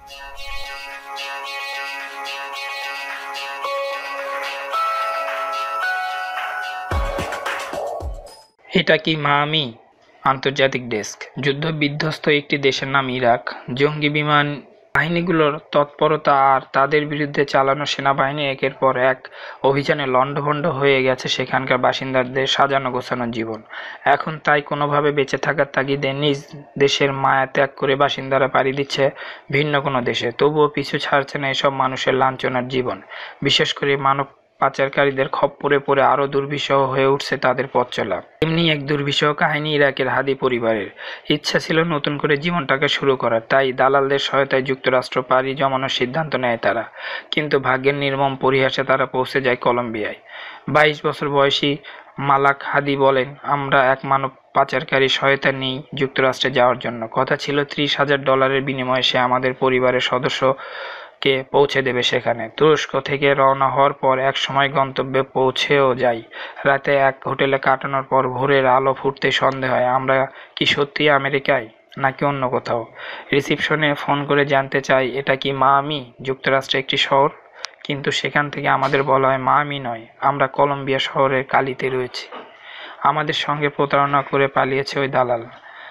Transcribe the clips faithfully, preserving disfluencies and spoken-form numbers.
এটা কি মায়ামি? আন্তর্জাতিক ডেস্ক। যুদ্ধ বিধ্বস্ত একটি দেশের নাম ইরাক। জঙ্গি বিমান বাহিনীগুলোর তৎপরতা আর তাদের বিরুদ্ধে চালানো সেনাবাহিনী একের পর এক অভিযানে লণ্ডভণ্ড হয়ে গেছে সেখানকার বাসিন্দাদের সাজানো গোছানো জীবন। এখন তাই কোনোভাবে বেঁচে থাকার তাগিদে নিজ দেশের মায়া ত্যাগ করে বাসিন্দারা পাড়ি দিচ্ছে ভিন্ন কোনো দেশে। তবুও পিছু ছাড়ছে না এসব মানুষের লাঞ্ছনার জীবন। বিশেষ করে মানব পাচারকারীদের খপ্পরে পড়ে আরও দুর্বিষহ হয়ে উঠছে তাদের পথ চলা। এমনি এক দুর্বিষহ কাহিনী ইরাকের হাদি পরিবারের। ইচ্ছা ছিল নতুন করে জীবনটাকে শুরু করার, তাই দালালদের সহায়তায় যুক্তরাষ্ট্র পাড়ি জমানোর সিদ্ধান্ত নেয় তারা। কিন্তু ভাগ্যের নির্মম পরিহাসে তারা পৌঁছে যায় কলম্বিয়ায়। বাইশ বছর বয়সী মালাক হাদি বলেন, আমরা এক মানব পাচারকারী সহায়তা নিই যুক্তরাষ্ট্রে যাওয়ার জন্য। কথা ছিল ত্রিশ হাজার ডলারের বিনিময়ে সে আমাদের পরিবারের সদস্য কে পৌঁছে দেবে সেখানে। তুরস্ক থেকে রওনা হওয়ার পর এক সময় গন্তব্যে পৌঁছেও যাই। রাতে এক হোটেলে কাটানোর পর ভোরের আলো ফুটতে সন্দেহ হয় আমরা কি সত্যি আমেরিকায় নাকি অন্য কোথাও। রিসিপশনে ফোন করে জানতে চাই এটা কি মায়ামি, যুক্তরাষ্ট্রে একটি শহর। কিন্তু সেখান থেকে আমাদের বলা হয় মায়ামি নয়, আমরা কলম্বিয়া শহরের কালিতে রয়েছি। আমাদের সঙ্গে প্রতারণা করে পালিয়েছে ওই দালাল।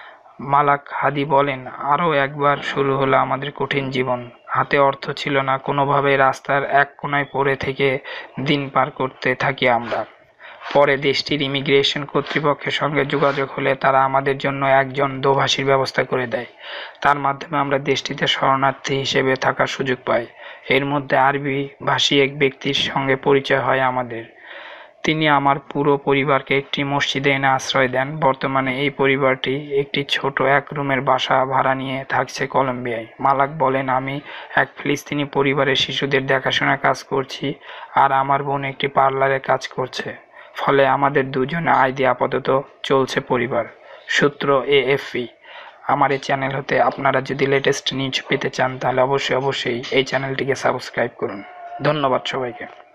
মালাক হাদি বলেন, আরও একবার শুরু হলো আমাদের কঠিন জীবন। হাতে অর্থ ছিল না, কোনোভাবে রাস্তার এক কোনায় পড়ে থেকে দিন পার করতে থাকি আমরা। পরে দেশটির ইমিগ্রেশন কর্তৃপক্ষের সঙ্গে যোগাযোগ হলে তারা আমাদের জন্য একজন দোভাষীর ব্যবস্থা করে দেয়। তার মাধ্যমে আমরা দেশটিতে শরণার্থী হিসেবে থাকার সুযোগ পাই। এর মধ্যে আরবি ভাষী এক ব্যক্তির সঙ্গে পরিচয় হয় আমাদের। তিনি আমার পুরো পরিবারকে একটি মসজিদে এনে আশ্রয় দেন। বর্তমানে এই পরিবারটি একটি ছোট এক রুমের বাসা ভাড়া নিয়ে থাকছে কলম্বিয়ায়। মালাক বলেন, আমি এক ফিলিস্তিনি পরিবারের শিশুদের দেখাশোনার কাজ করছি আর আমার বোন একটি পার্লারে কাজ করছে। ফলে আমাদের দুজনে আয় দিয়ে আপাতত চলছে পরিবার। সূত্র এএফপি। আমার এই চ্যানেল হতে আপনারা যদি লেটেস্ট নিউজ পেতে চান তাহলে অবশ্যই অবশ্যই এই চ্যানেলটিকে সাবস্ক্রাইব করুন। ধন্যবাদ সবাইকে।